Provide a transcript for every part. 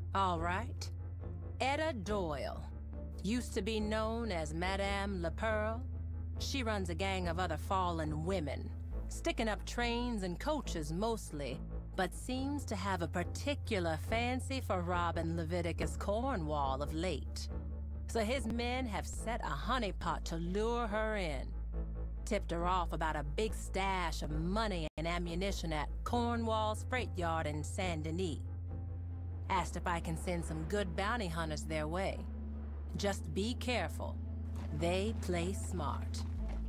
All right. Etta Doyle. Used to be known as Madame Le Pearl. She runs a gang of other fallen women, sticking up trains and coaches mostly, but seems to have a particular fancy for robbing Leviticus Cornwall of late. So his men have set a honeypot to lure her in. Tipped her off about a big stash of money and ammunition at Cornwall's freight yard in Saint Denis. Asked if I can send some good bounty hunters their way. Just be careful. They play smart.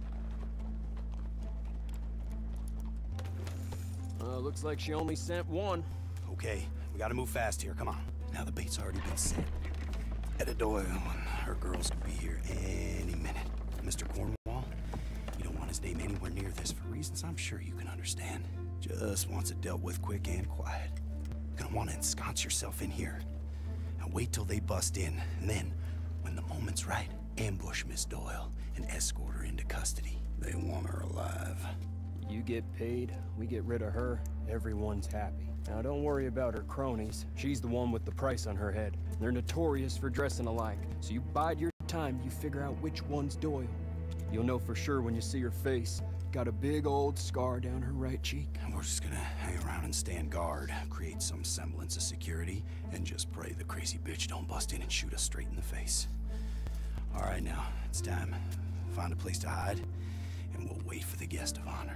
Looks like she only sent one. Okay, we gotta move fast here, come on. Now the bait's already been set. Etta Doyle and her girls could be here any minute. Mr. Cornwall, you don't want his name anywhere near this for reasons I'm sure you can understand. Just wants it dealt with quick and quiet. Gonna want to ensconce yourself in here. Now wait till they bust in, and then, when the moment's right, ambush Miss Doyle and escort her into custody. They want her alive. You get paid, we get rid of her, everyone's happy. Now don't worry about her cronies. She's the one with the price on her head. They're notorious for dressing alike, so you bide your time, you figure out which one's Doyle. You'll know for sure when you see her face. Got a big old scar down her right cheek. And we're just gonna hang around and stand guard, create some semblance of security, and just pray the crazy bitch don't bust in and shoot us straight in the face. All right, now, it's time. Find a place to hide, and we'll wait for the guest of honor.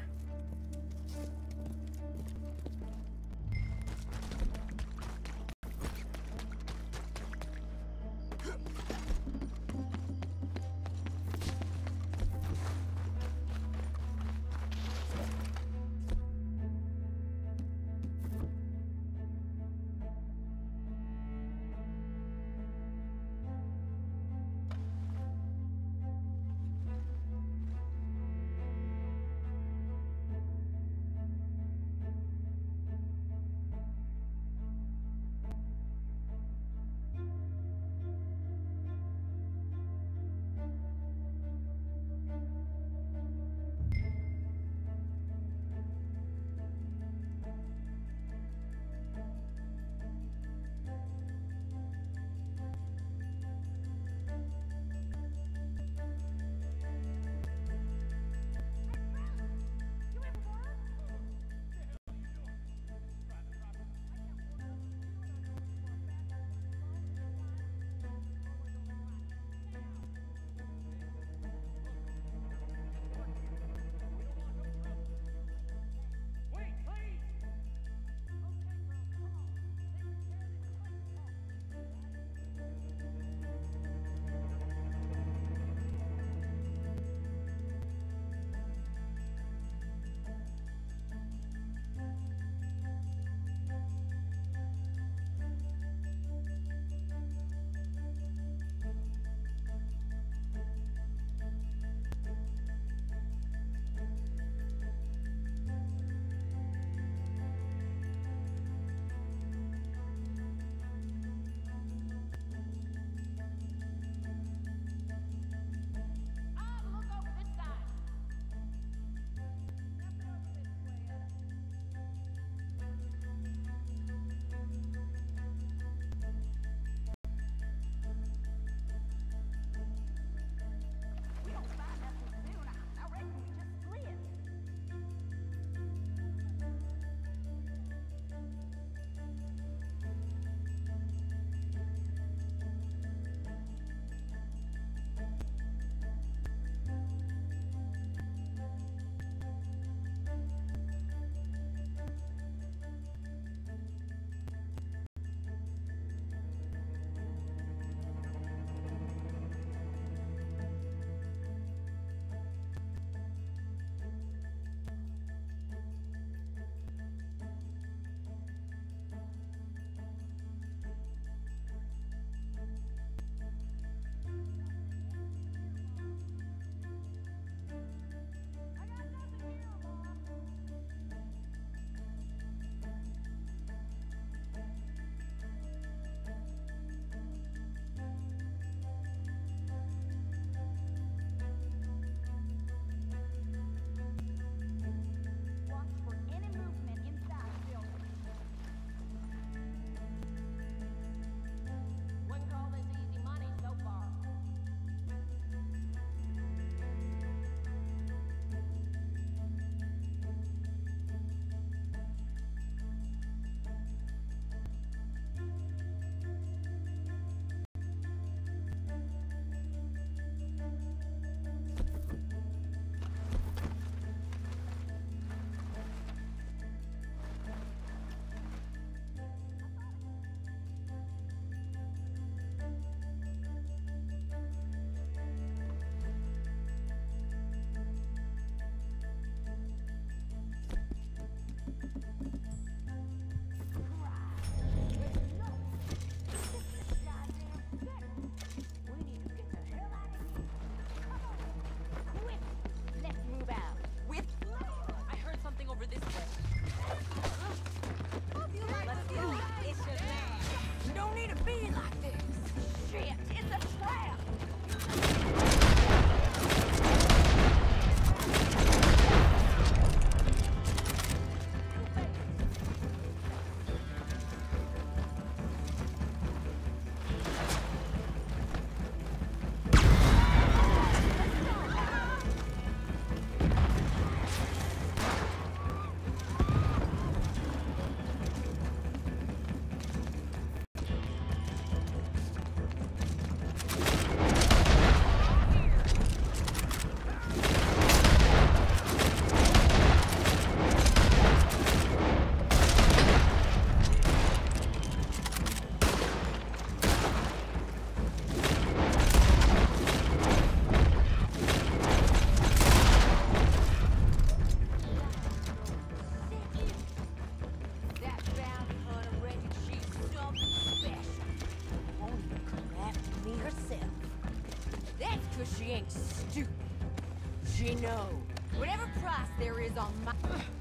being stupid. You know, whatever price there is on my...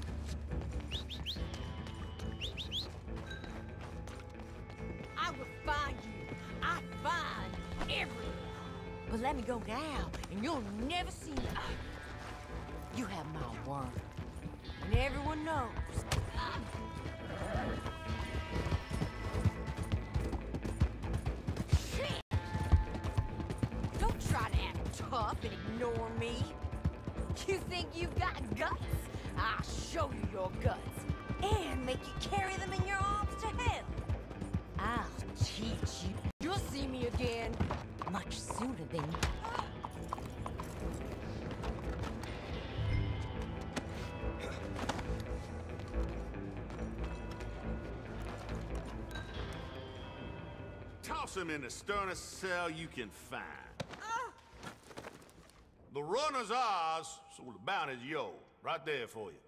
I will find you. I find everyone. But let me go now, and you'll never see me. You have my word. And everyone knows. Shit! Don't try to act tough and ignore me. You think you've got guts? I'll show you your guts. And make you carry them in your arms to hell. I'll teach you. You'll see me again. Much sooner than you. Toss him in the sternest cell you can find. The runner's ours, so the bounty's yours. Right there for you.